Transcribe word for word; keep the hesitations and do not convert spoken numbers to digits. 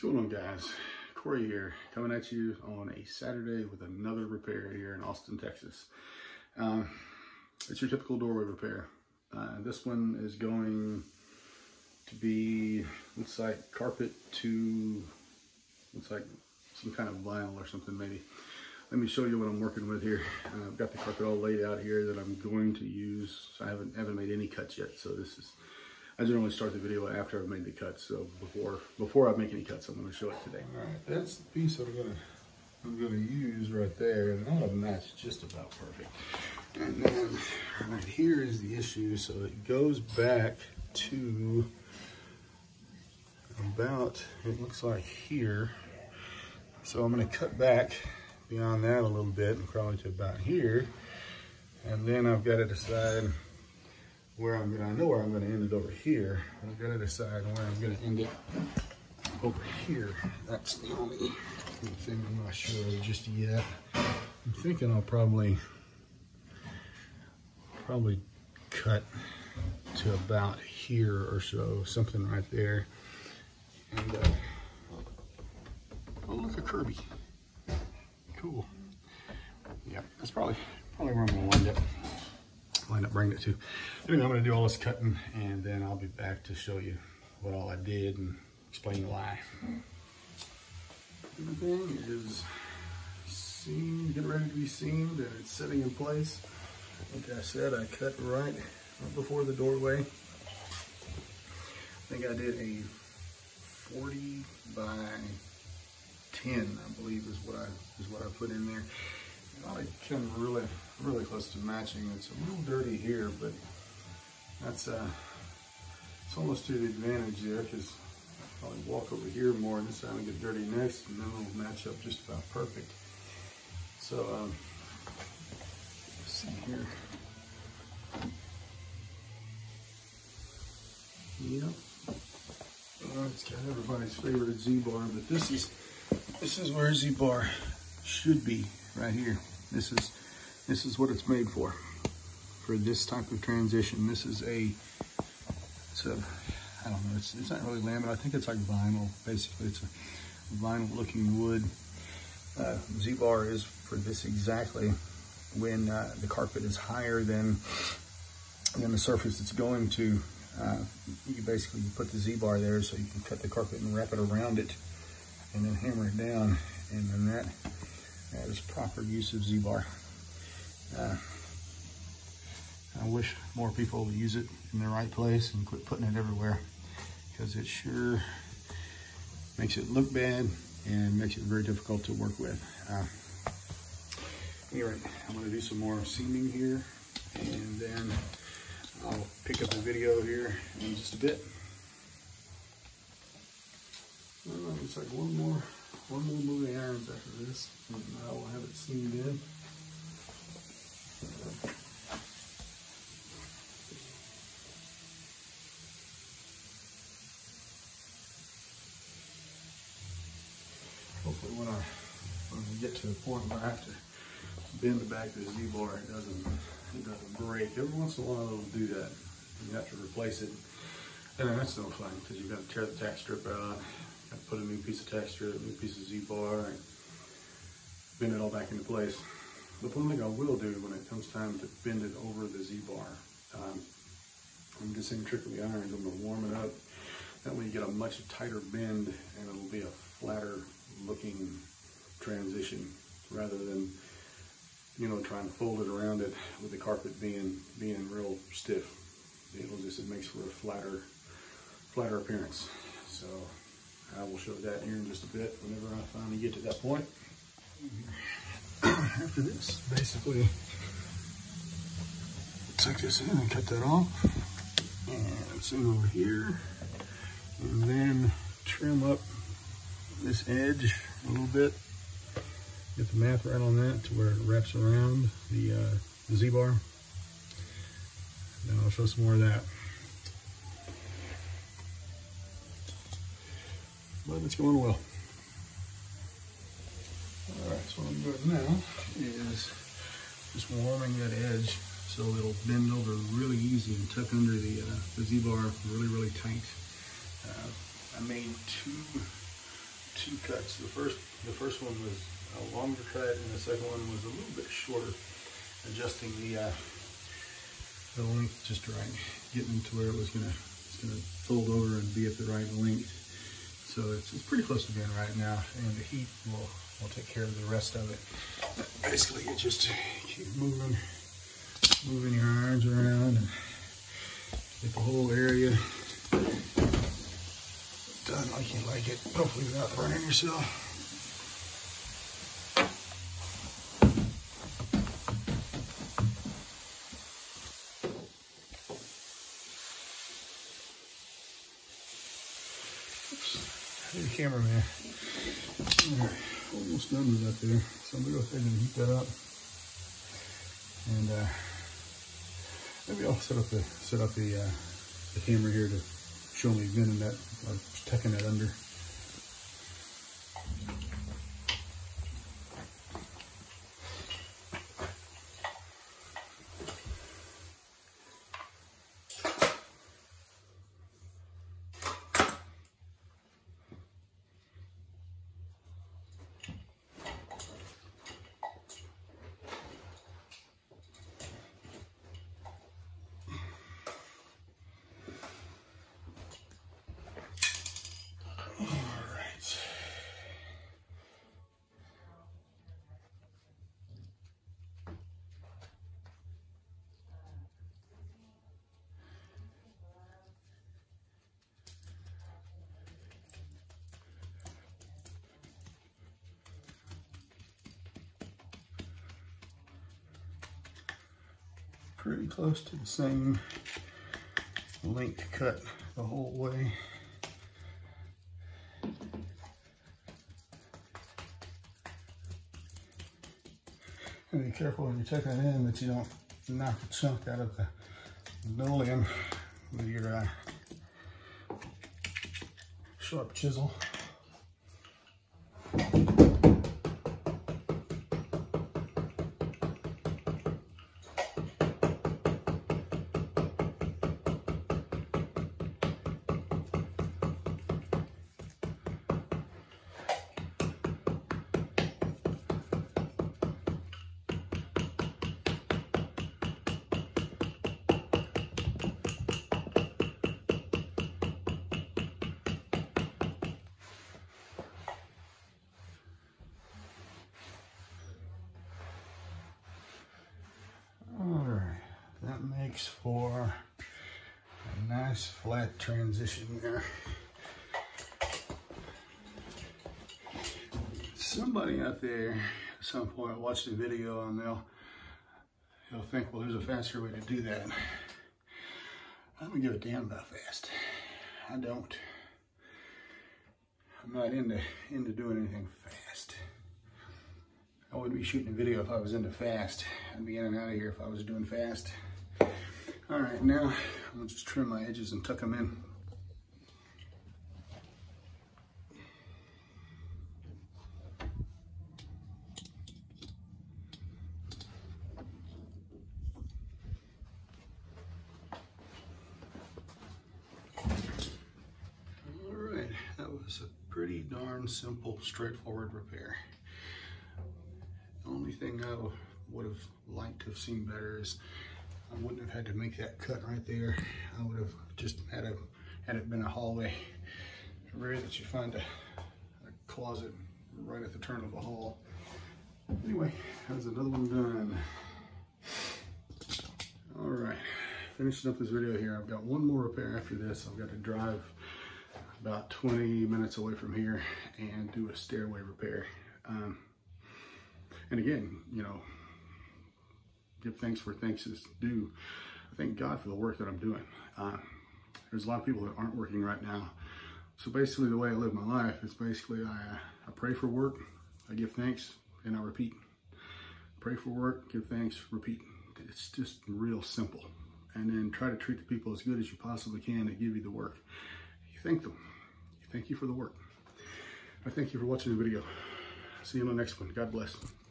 What's going on, guys? Corey here, coming at you on a Saturday with another repair here in Austin, Texas. Um, it's your typical doorway repair. Uh, this one is going to be, looks like carpet to, looks like some kind of vinyl or something maybe. Let me show you what I'm working with here. Uh, I've got the carpet all laid out here that I'm going to use. I haven't haven't made any cuts yet, so this is, I generally start the video after I've made the cuts. So before before I make any cuts, I'm going to show it today. All right, that's the piece I'm going to I'm going to use right there, and I'm going to match just about perfect. And then right here is the issue. So it goes back to about, it looks like here. So I'm going to cut back beyond that a little bit and probably to about here. And then I've got to decide where I'm gonna, I know where I'm gonna end it over here. I've got to decide where I'm gonna end it over here. That's the only thing I'm not sure of just yet. I'm thinking I'll probably, probably cut to about here or so, something right there. And uh, oh, look, a Kirby. Cool. Yeah, that's probably probably where I'm gonna wind up. Wind up bringing it to. Anyway, I'm gonna do all this cutting, and then I'll be back to show you what all I did and explain why. Everything is seamed, get ready to be seamed, and it's sitting in place. Like I said, I cut right, right before the doorway. I think I did a forty by ten, I believe is what I is what I put in there. I come really, really close to matching. It's a little dirty here, but that's uh, it's almost to the advantage there, because I'll probably walk over here more this time and get dirty next, and then it'll match up just about perfect. So um, let's see here. Yep. Uh, it's got everybody's favorite Z-bar, but this is this is where Z-bar should be, right here. This is this is what it's made for. For this type of transition. This is a it's a I don't know, it's it's not really laminate. I think it's like vinyl, basically. It's a vinyl looking wood. Uh, Z-bar is for this exactly when uh, the carpet is higher than than the surface it's going to. Uh, you basically you put the Z-bar there so you can cut the carpet and wrap it around it and then hammer it down, and then that That is proper use of Z-bar. Uh, I wish more people would use it in the right place and quit putting it everywhere, because it sure makes it look bad and makes it very difficult to work with. Uh, anyway, I'm going to do some more seaming here, and then I'll pick up the video here in just a bit. Well, looks like one more. One more moving irons after this, and I will have it seamed in. Hopefully when I, when I get to the point where I have to bend the back of the Z-bar, it doesn't, it doesn't break. Every once in a while it'll do that. You have to replace it. And then that's no fun, because you've got to tear the tack strip out. Put a new piece of tack strip, a new piece of Z-bar, and bend it all back into place. But one thing I will do when it comes time to bend it over the Z-bar, um, I'm just saying trick with the irons. I'm going to warm it up. That way you get a much tighter bend, and it'll be a flatter looking transition, rather than, you know, trying to fold it around it with the carpet being being real stiff. It'll just, it makes for a flatter, flatter appearance. So I will show that here in just a bit whenever I finally get to that point. After this, basically, tuck this in and cut that off. And send over here. And then trim up this edge a little bit. Get the math right on that to where it wraps around the, uh, the Z-bar. Then I'll show some more of that. But it's going well. All right, so what I'm doing now is just warming that edge so it'll bend over really easy and tuck under the, uh, the Z-bar really, really tight. Uh, I made two two cuts. The first, the first one was a longer cut, and the second one was a little bit shorter, adjusting the uh, the length just right, getting to where it was gonna it's gonna fold over and be at the right length. So it's, it's pretty close to being right now, and the heat will will take care of the rest of it. But basically, you just keep moving, moving your irons around and get the whole area done like you like it, hopefully without burning yourself. Hey, cameraman. All right, almost done with that there. So I'm gonna go ahead and heat that up, and uh, maybe I'll set up the set up the uh, the camera here to show me venting that, or tucking that under. Pretty close to the same length cut the whole way. And be careful when you're checking it in that you don't knock a chunk out of the, the limb with your uh, sharp chisel. Makes for a nice flat transition there. Somebody out there at some point watched the video and they'll they'll think, well, there's a faster way to do that. I don't give a damn about fast. I don't. I'm not into into doing anything fast. I wouldn't be shooting a video if I was into fast. I'd be in and out of here if I was doing fast. All right, now I'm gonna just trim my edges and tuck them in. All right, that was a pretty darn simple, straightforward repair. The only thing I would have liked to have seen better is I wouldn't have had to make that cut right there. I would have just had a had it been a hallway. Rare that you find a, a closet right at the turn of the hall. Anyway, that's another one done. All right, finishing up this video here. I've got one more repair after this. I've got to drive about twenty minutes away from here and do a stairway repair. Um, and again, you know, give thanks where thanks is due. I thank God for the work that I'm doing. Uh, there's a lot of people that aren't working right now. So basically the way I live my life is basically I, uh, I pray for work, I give thanks, and I repeat. Pray for work, give thanks, repeat. It's just real simple. And then try to treat the people as good as you possibly can to give you the work. You thank them. You thank you for the work. I thank you for watching the video. See you in the next one. God bless.